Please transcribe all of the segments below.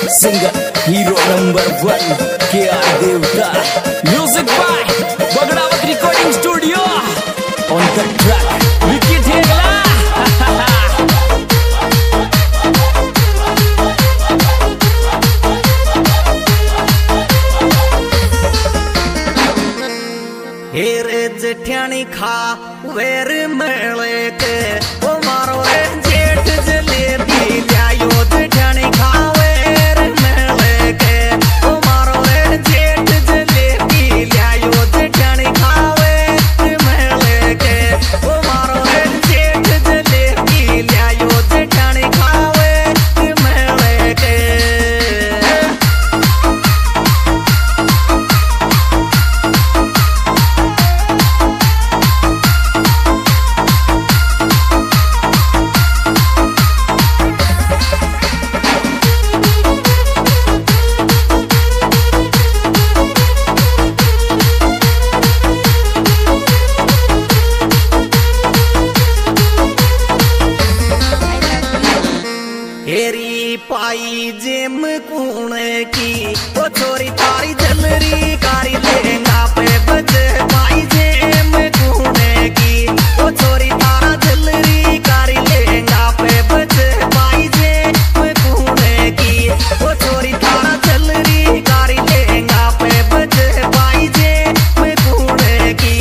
Singer hero number 1 के आर देवता। Music by Bagdawat recording studio. On the track Vicky Thegla. हेरे जेठियानी खा वेर मेले के ओ मारो रे जेठ जलेबी लायो जेठियानी खा वेर मेले के ओ मारो रे जेठ जलेबी लायो जेठियानी खा वेर मेले के ओ मारो रे जेठ जलेबी लायो जेठियानी खा वेर मेले के। हेरी पाई जेम कूने की ओ छोरी तारी जलरी कारी लेंगा पे बजे पाई जेम कूने की ओ छोरी तारा जलरी कारी लेंगा पे बजे पाई जेम कूने की ओ छोरी तारा जलरी कारी लेंगा पे बजे पाई जेम कूने की।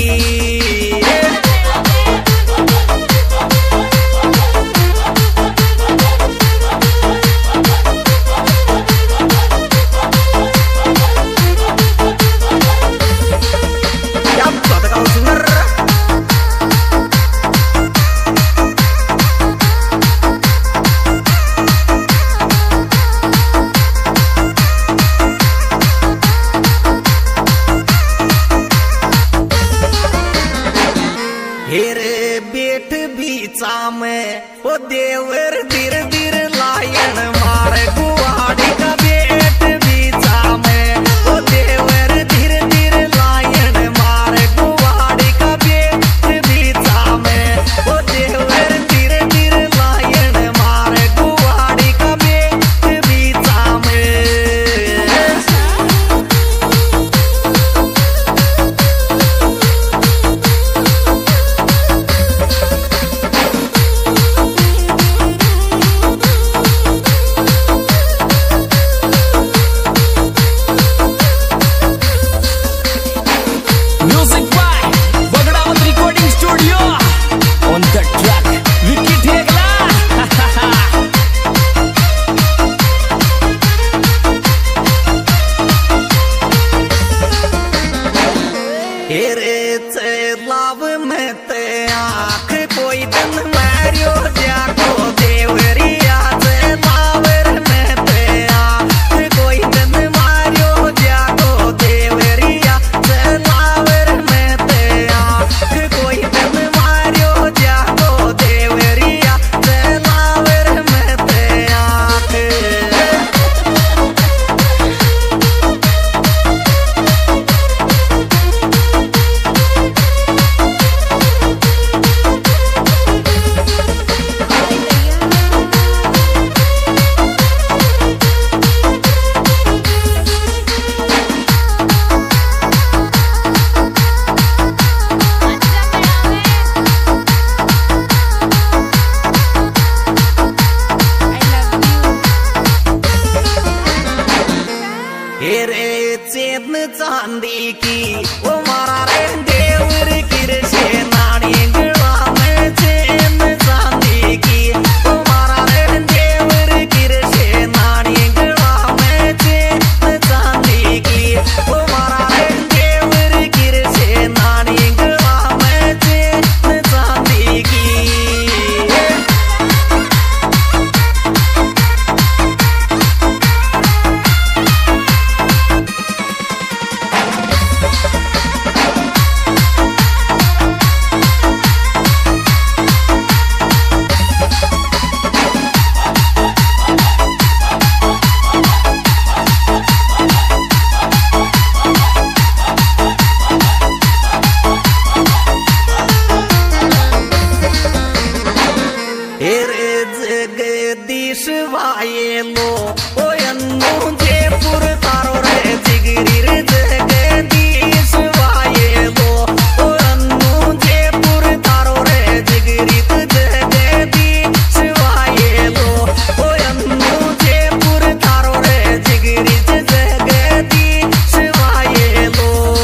वायेलो ओ अन्नू जयपुर तारो रे जिगरी रे जगदीश वायेलो ओ अन्नू जयपुर तारो रे जिगरी जगदीश वायेलो ओ अन्नू जयपुर तारो रे जिगरी Jagdish वायेलो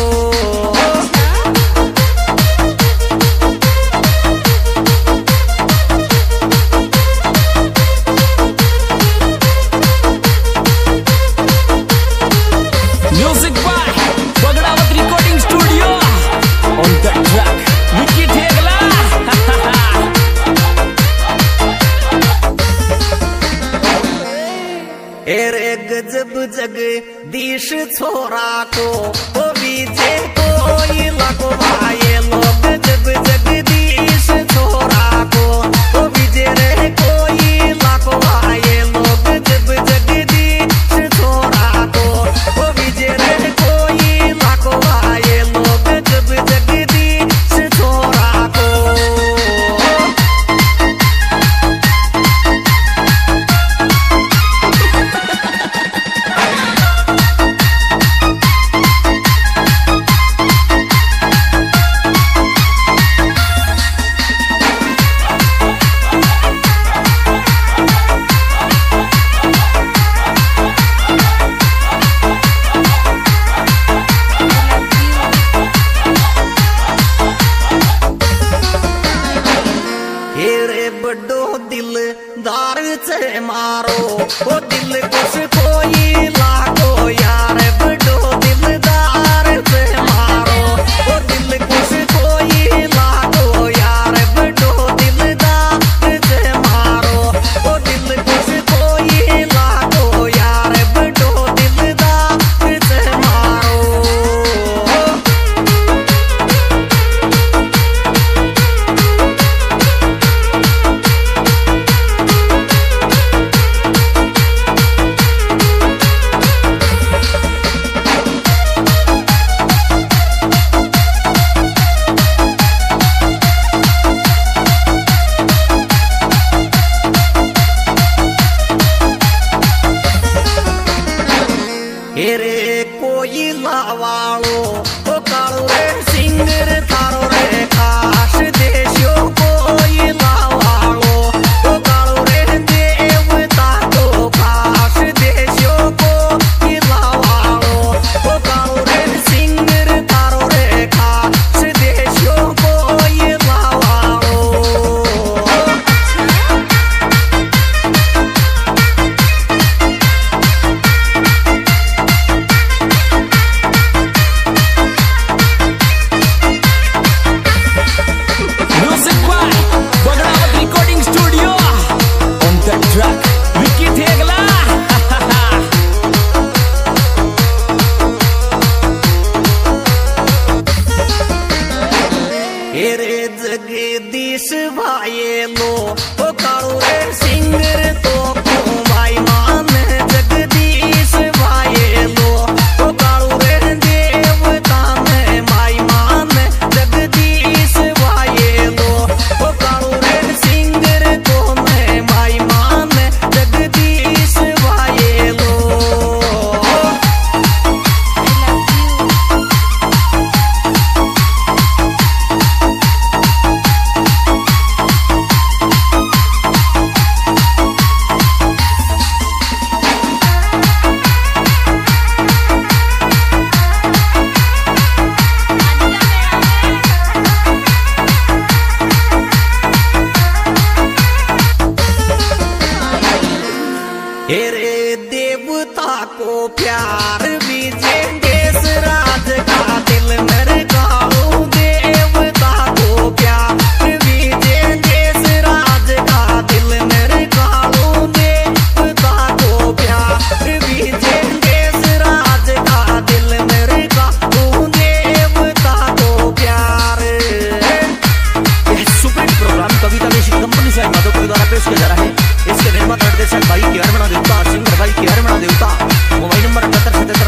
Music by Bagdawat Recording Studio. On the track, Vicky Thegla. एरे गजब जग दीश छोरा को ओ बीजे कोई लगो भाई लोग गजब जग दीश छोरा को ओ बीजे रे कोई लगो भाई लोग गजब जग दीश छोरा को ओ बीजे रे कोई लगो भाई लोग गजब जग दीश छोरा को बड़ो दिलदार से मारो ओ दिल कुछ कोई लाखो यार बड़ो दिलदार से मारो ओ दिल कुछ कोई लाखो यार बड़ो दिलदार से मारो ओ दिल कुछ कोई लाखो यार बड़ो दिलदार से मारो हेरे कोई लावालो ओ कालो रे सिंगर थारो रे खास देशो कोई लावालो ओ कालो रे देवता को खास देशो कोई लावालो ओ कालो रे सिंगर थारो रे खास देशो कोई लावालो Music by Bagdawat Recording Studio. On the track, Vicky Thegla. हेरे जगदीश भाईलो ओ कालो रे सिंगर तो भाई मान जगदीश भाईलो ओ कालो रे देवता में माई मान जगदीश भाईलो ओ कालो रे सिंगर तो मैं माई मान जगदीश भाईलो हेरे देवता को प्यार बीजे देश राज का दिल मेरे गाओ देवता को प्यार बीजे देश राज का दिल मेरे गाओ देवता को प्यार बीजे देश राज का दिल मेरे गाओ देवता को प्यार। यह super program Kavita basic company से माधोपुर द्वारा पेश किया जा रहा है। इसके निर्माता निर्देशक भाई के हरमना देवता, सिंगर भाई के हरमना देवता। Mobile number 7877